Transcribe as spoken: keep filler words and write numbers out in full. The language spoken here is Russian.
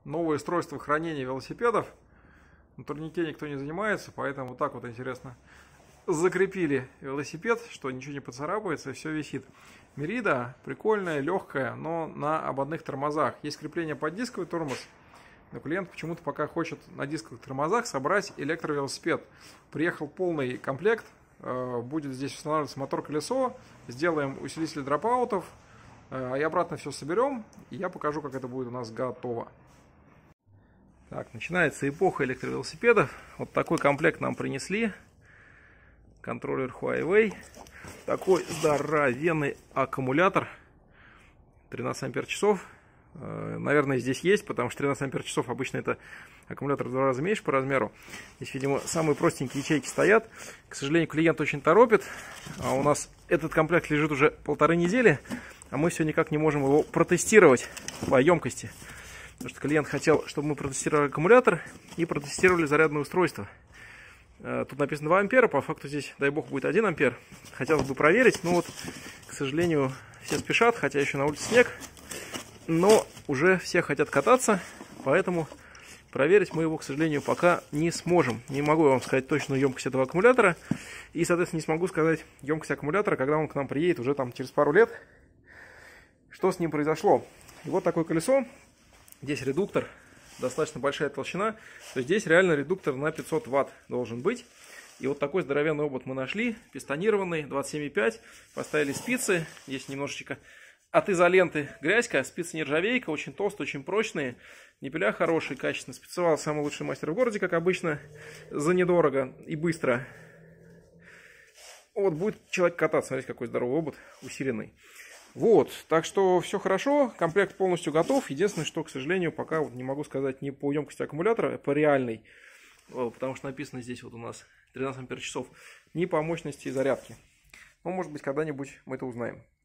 новое устройство хранения велосипедов. На турнике никто не занимается, поэтому вот так вот интересно закрепили велосипед, что ничего не поцарапается и все висит. Мерида прикольная, легкая, но на ободных тормозах. Есть крепление под дисковый тормоз, но клиент почему-то пока хочет на дисковых тормозах собрать электровелосипед. Приехал полный комплект, будет здесь устанавливаться мотор-колесо, сделаем усилитель дропаутов, и обратно все соберем, и я покажу, как это будет у нас готово. Так, начинается эпоха электровелосипедов. Вот такой комплект нам принесли. Контроллер Huawei. Такой здоровенный аккумулятор. тринадцать ампер-часов. Наверное, здесь есть, потому что тринадцать ампер-часов обычно это аккумулятор в два раза меньше по размеру. Здесь, видимо, самые простенькие ячейки стоят. К сожалению, клиент очень торопит. А у нас этот комплект лежит уже полторы недели, а мы все никак не можем его протестировать по емкости. Потому что клиент хотел, чтобы мы протестировали аккумулятор и протестировали зарядное устройство. Тут написано два ампера, по факту здесь, дай бог, будет один ампер. Хотелось бы проверить, но вот, к сожалению, все спешат, хотя еще на улице снег. Но уже все хотят кататься, поэтому проверить мы его, к сожалению, пока не сможем. Не могу вам сказать точную емкость этого аккумулятора. И, соответственно, не смогу сказать емкость аккумулятора, когда он к нам приедет уже там через пару лет. Что с ним произошло? И вот такое колесо. Здесь редуктор, достаточно большая толщина. То есть здесь реально редуктор на пятьсот ватт должен быть. И вот такой здоровенный обод мы нашли, пистонированный, двадцать семь и пять. Поставили спицы, здесь немножечко от изоленты грязька, спицы нержавейка, очень толстые, очень прочные. Ниппеля хорошие, качественно. Спецовал самый лучший мастер в городе, как обычно, за недорого и быстро. Вот будет человек кататься, смотрите, какой здоровый обод, усиленный. Вот, так что все хорошо, комплект полностью готов. Единственное, что, к сожалению, пока вот не могу сказать не по емкости аккумулятора, а по реальной, потому что написано здесь вот у нас тринадцать ампер-часов, не по мощности зарядки. Но, может быть, когда-нибудь мы это узнаем.